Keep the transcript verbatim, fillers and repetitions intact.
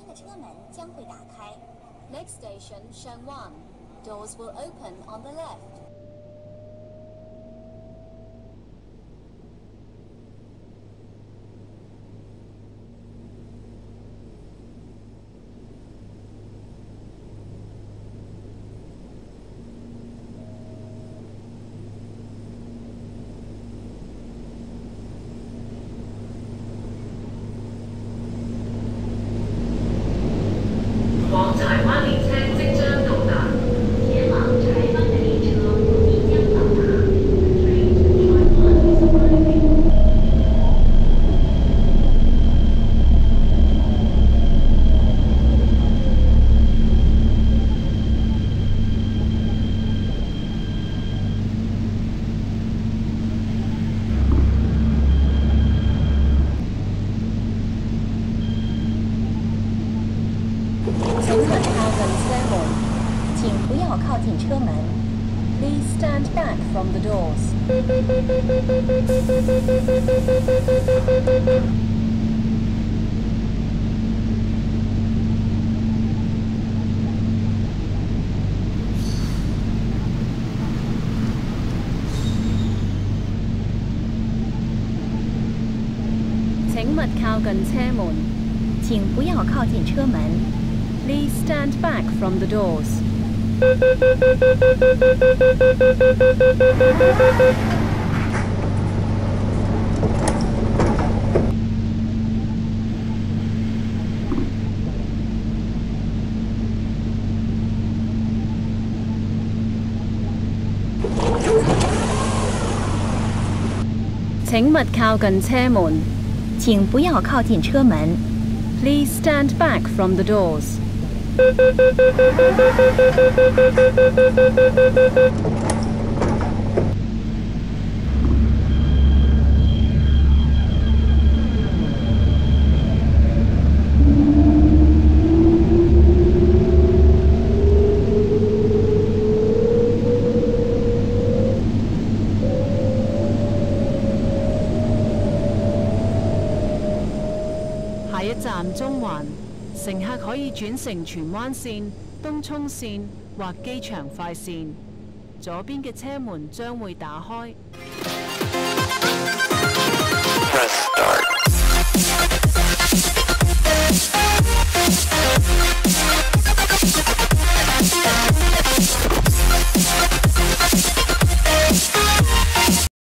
边的车门将会打开。 Next station, Shenyang. Doors will open on the left. 往柴灣列車即將到達，前往柴灣的列車即將到達。Train to Taiwan is arriving. 请稳靠近车门，请不要靠近车门。Please stand back from the doors. 請勿靠近車門， 请不要靠近车门。 Please stand back from the doors. 請勿靠近車門， 请不要靠近车门。 Please stand back from the doors. 下一站中環，乘客可以轉乘荃灣線、東涌線或機場快線。左邊嘅車門將會打開。